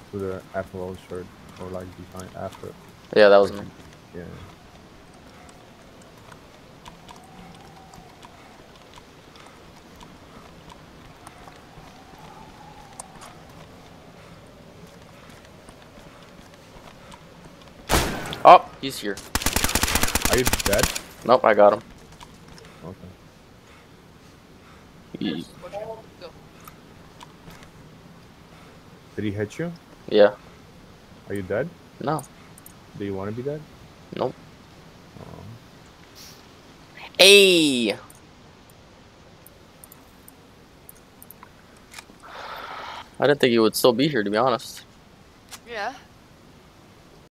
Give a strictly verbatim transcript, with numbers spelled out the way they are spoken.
with the F L O shirt or like behind after. Yeah, that was Like, me. yeah. Oh, he's here. Are you dead? Nope, I got him. Okay. He, Go. Did he hit you? yeah. Are you dead? No. Do you want to be dead? Nope. Oh. Hey. I didn't think he would still be here, to be honest. Yeah.